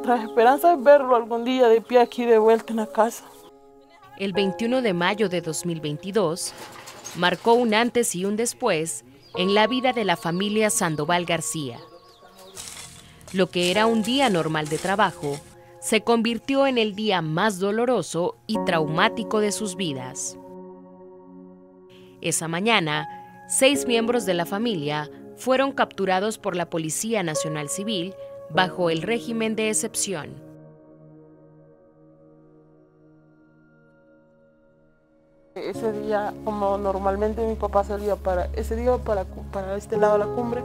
nuestra esperanza es verlo algún día de pie aquí de vuelta en la casa. El 21 de mayo de 2022 marcó un antes y un después en la vida de la familia Sandoval García. Lo que era un día normal de trabajo se convirtió en el día más doloroso y traumático de sus vidas. Esa mañana, 6 miembros de la familia fueron capturados por la Policía Nacional Civil bajo el régimen de excepción. Ese día, como normalmente mi papá salía para este lado de la cumbre,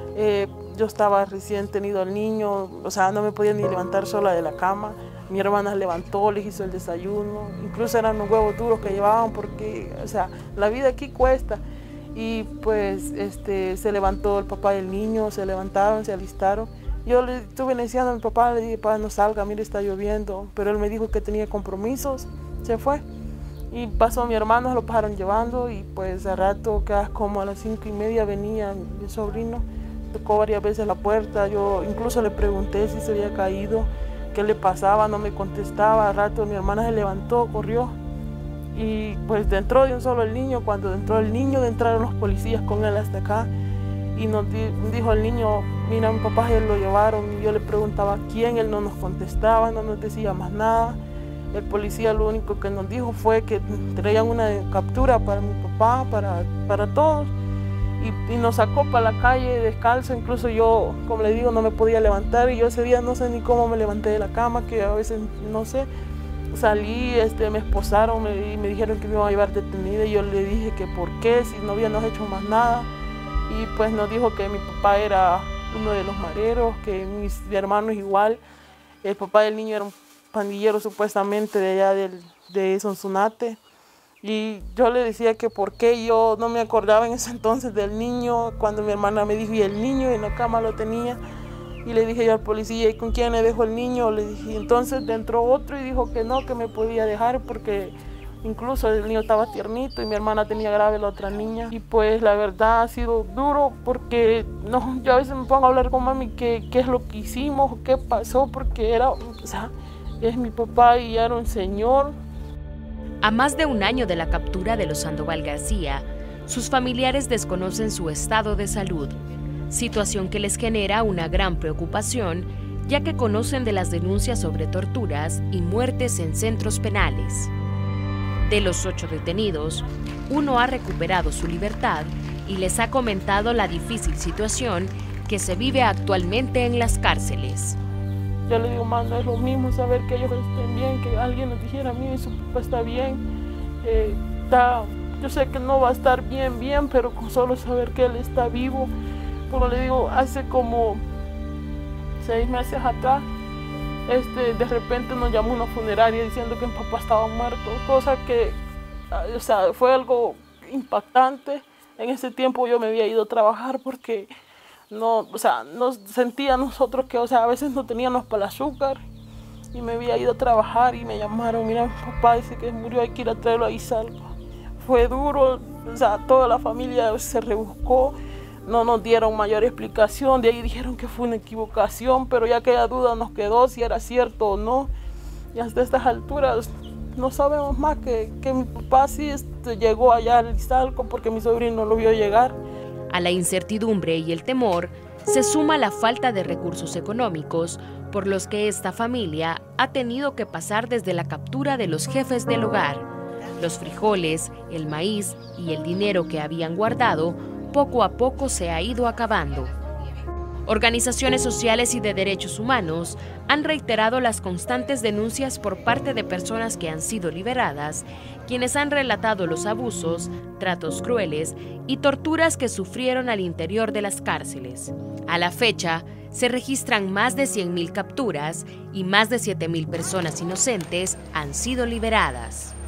yo estaba recién tenido al niño, o sea, no me podía ni levantar sola de la cama. Mi hermana levantó, les hizo el desayuno, incluso eran los huevos duros que llevaban porque, o sea, la vida aquí cuesta. Y pues se levantó el papá del niño, se levantaron, se alistaron. Yo le estuve diciendo a mi papá, le dije, papá, no salga, mire, está lloviendo, pero él me dijo que tenía compromisos, se fue. Y pasó mi hermano, lo pasaron llevando y pues al rato, como a las 5:30 venía mi sobrino, tocó varias veces la puerta, yo incluso le pregunté si se había caído, qué le pasaba, no me contestaba. Al rato mi hermana se levantó, corrió y pues dentro de un solo el niño. Cuando entró el niño, entraron los policías con él hasta acá y nos dijo el niño, mira, mi papá ya lo llevaron. Y yo le preguntaba quién, él no nos contestaba, no nos decía más nada. El policía lo único que nos dijo fue que traían una captura para mi papá, para todos, y nos sacó para la calle descalzo. Incluso yo, como le digo, no me podía levantar y yo ese día no sé ni cómo me levanté de la cama, que a veces no sé. Salí, me esposaron y me dijeron que me iban a llevar detenida y yo le dije que por qué, si no habíamos hecho más nada. Y pues nos dijo que mi papá era uno de los mareros, que mis hermanos igual. El papá del niño era un pandillero supuestamente de allá de Sonsonate. Y yo le decía que por qué yo no me acordaba en ese entonces del niño, cuando mi hermana me dijo, y el niño en la cama lo tenía. Y le dije yo al policía, ¿y con quién le dejo el niño? Le dije, entonces entró otro y dijo que no, que me podía dejar porque incluso el niño estaba tiernito y mi hermana tenía grave la otra niña. Y pues la verdad ha sido duro porque no, yo a veces me pongo a hablar con mami qué es lo que hicimos, qué pasó, porque era, o sea, es mi papá y era un señor. A más de un año de la captura de los Sandoval García, sus familiares desconocen su estado de salud, situación que les genera una gran preocupación, ya que conocen de las denuncias sobre torturas y muertes en centros penales. De los 8 detenidos, uno ha recuperado su libertad y les ha comentado la difícil situación que se vive actualmente en las cárceles. Yo le digo, no es lo mismo saber que ellos estén bien, que alguien nos dijera, mire, su papá está bien, yo sé que no va a estar bien, pero con solo saber que él está vivo. Como le digo, hace como 6 meses atrás, de repente nos llamó una funeraria diciendo que mi papá estaba muerto, cosa que, o sea, fue algo impactante. En ese tiempo yo me había ido a trabajar porque no, o sea, nos sentía nosotros que, o sea, a veces no teníamos para el azúcar y me había ido a trabajar y me llamaron, mira, mi papá dice que murió, hay que ir a traerlo a Izalco. Fue duro, o sea, toda la familia se rebuscó. No nos dieron mayor explicación, de ahí dijeron que fue una equivocación, pero ya aquella duda nos quedó si era cierto o no. Y hasta estas alturas no sabemos más que mi papá sí llegó allá al Izalco porque mi sobrino lo vio llegar. A la incertidumbre y el temor se suma la falta de recursos económicos por los que esta familia ha tenido que pasar desde la captura de los jefes del hogar. Los frijoles, el maíz y el dinero que habían guardado poco a poco se ha ido acabando. Organizaciones sociales y de derechos humanos han reiterado las constantes denuncias por parte de personas que han sido liberadas, quienes han relatado los abusos, tratos crueles y torturas que sufrieron al interior de las cárceles. A la fecha, se registran más de 100.000 capturas y más de 7.000 personas inocentes han sido liberadas.